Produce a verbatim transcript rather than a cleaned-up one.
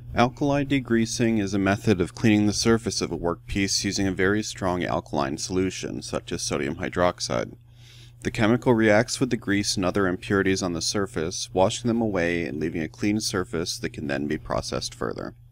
Alkali degreasing is a method of cleaning the surface of a workpiece using a very strong alkaline solution, such as sodium hydroxide. The chemical reacts with the grease and other impurities on the surface, washing them away and leaving a clean surface that can then be processed further.